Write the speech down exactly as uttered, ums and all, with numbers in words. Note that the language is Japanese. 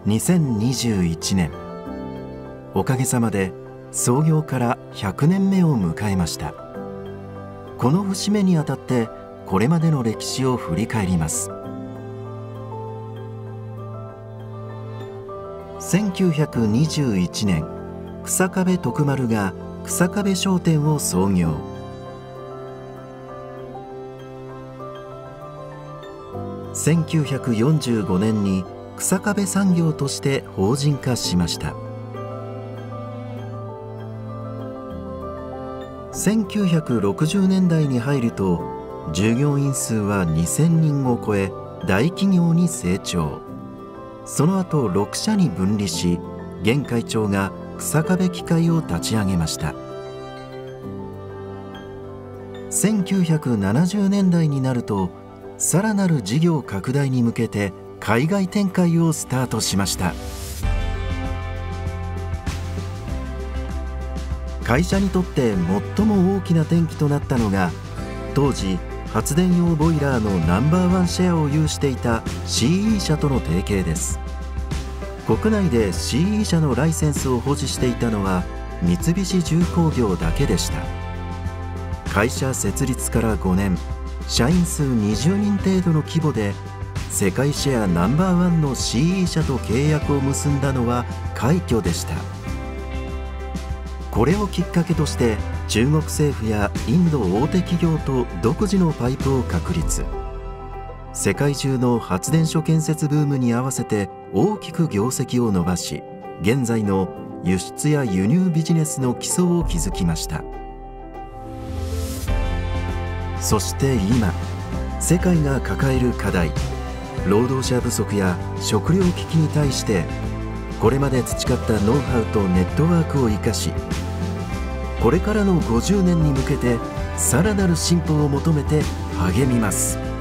にせんにじゅういちねん、おかげさまで創業からひゃくねんめを迎えました。この節目にあたってこれまでの歴史を振り返ります。せんきゅうひゃくにじゅういちねん、日下部徳丸が日下部商店を創業。せんきゅうひゃくよんじゅうごねんに日下部産業として法人化しました。せんきゅうひゃくろくじゅうねんだいに入ると従業員数はにせんにんを超え大企業に成長。その後ろくしゃに分離し、現会長が日下部機械を立ち上げました。せんきゅうひゃくななじゅうねんだいになるとさらなる事業拡大に向けて海外展開をスタートしました。会社にとって最も大きな転機となったのが、当時発電用ボイラーのナンバーワンシェアを有していた シーイー 社との提携です。国内で シーイー 社のライセンスを保持していたのは三菱重工業だけでした。会社設立からごねん、社員数にじゅうにん程度の規模で世界シェアナンバーワンの シーイー 社と契約を結んだのは快挙でした。これをきっかけとして中国政府やインド大手企業と独自のパイプを確立。世界中の発電所建設ブームに合わせて大きく業績を伸ばし、現在の輸出や輸入ビジネスの基礎を築きました。そして今、世界が抱える課題、労働者不足や食糧危機に対してこれまで培ったノウハウとネットワークを生かし、これからのごじゅうねんに向けてさらなる進歩を求めて励みます。